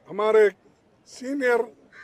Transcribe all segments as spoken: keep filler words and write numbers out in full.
हमारे सीनियर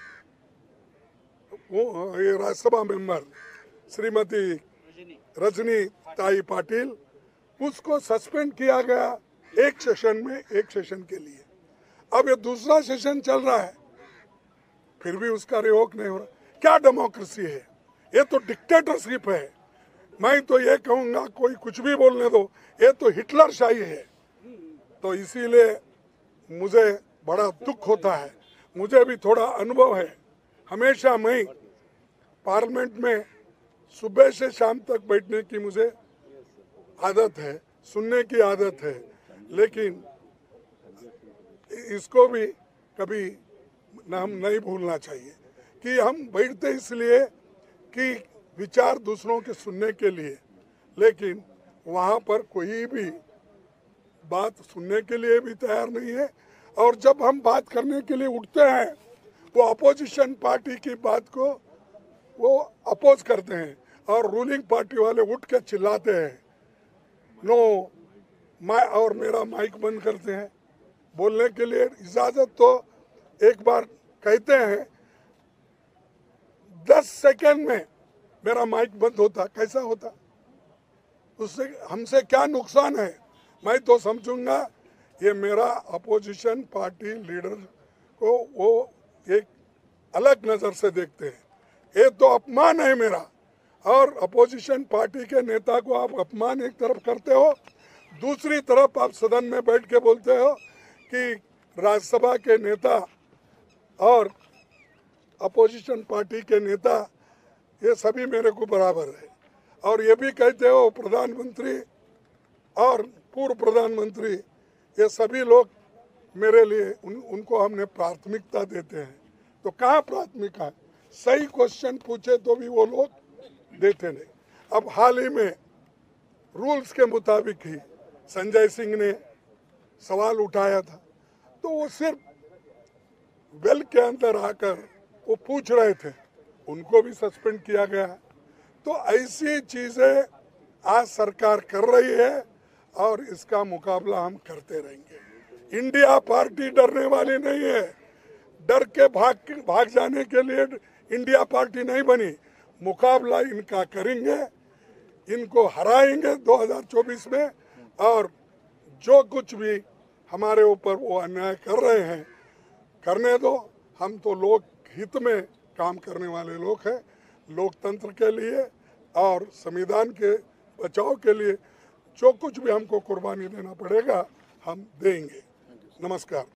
ये राज्यसभा मेंबर श्रीमती रजनी ताई पाटिल, उसको सस्पेंड किया गया एक सेशन में, एक सेशन के लिए। अब ये दूसरा सेशन चल रहा है, फिर भी उसका रिवोक नहीं हो रहा। क्या डेमोक्रेसी है? ये तो डिक्टेटरशिप है। मैं तो ये कहूँगा कोई कुछ भी बोलने दो, ये तो हिटलर शाही है। तो इसीलिए मुझे बड़ा दुख होता है। मुझे भी थोड़ा अनुभव है। हमेशा मैं पार्लियामेंट में सुबह से शाम तक बैठने की मुझे आदत है, सुनने की आदत है, लेकिन इसको भी कभी हम नहीं भूलना चाहिए कि हम बैठते इसलिए कि विचार दूसरों के सुनने के लिए, लेकिन वहाँ पर कोई भी बात सुनने के लिए भी तैयार नहीं है। और जब हम बात करने के लिए उठते हैं, वो अपोजिशन पार्टी की बात को वो अपोज करते हैं और रूलिंग पार्टी वाले उठ के चिल्लाते हैं, नो मैं, और मेरा माइक बंद करते हैं। बोलने के लिए इजाजत तो एक बार कहते हैं, दस सेकंड में मेरा माइक बंद होता, कैसा होता? उससे हमसे क्या नुकसान है? मैं तो समझूंगा ये मेरा अपोजिशन पार्टी लीडर को वो एक अलग नज़र से देखते हैं। ये तो अपमान है मेरा। और अपोजिशन पार्टी के नेता को आप अपमान एक तरफ करते हो, दूसरी तरफ आप सदन में बैठ के बोलते हो कि राज्यसभा के नेता और अपोजिशन पार्टी के नेता ये सभी मेरे को बराबर है। और ये भी कहते हो प्रधानमंत्री और पूर्व प्रधानमंत्री, ये सभी लोग मेरे लिए उन, उनको हमने प्राथमिकता देते हैं। तो कहाँ प्राथमिकता है? सही क्वेश्चन पूछे तो भी वो लोग देते नहीं। अब हाल ही में रूल्स के मुताबिक ही संजय सिंह ने सवाल उठाया था, तो वो सिर्फ वेल के अंदर आकर वो पूछ रहे थे, उनको भी सस्पेंड किया गया है। तो ऐसी चीजें आज सरकार कर रही है और इसका मुकाबला हम करते रहेंगे। इंडिया पार्टी डरने वाली नहीं है। डर के भाग भाग जाने के लिए इंडिया पार्टी नहीं बनी। मुकाबला इनका करेंगे, इनको हराएंगे दो हज़ार चौबीस में। और जो कुछ भी हमारे ऊपर वो अन्याय कर रहे हैं, करने दो। हम तो लोक हित में काम करने वाले लोग हैं। लोकतंत्र के लिए और संविधान के बचाव के लिए जो कुछ भी हमको कुर्बानी देना पड़ेगा हम देंगे। नमस्कार।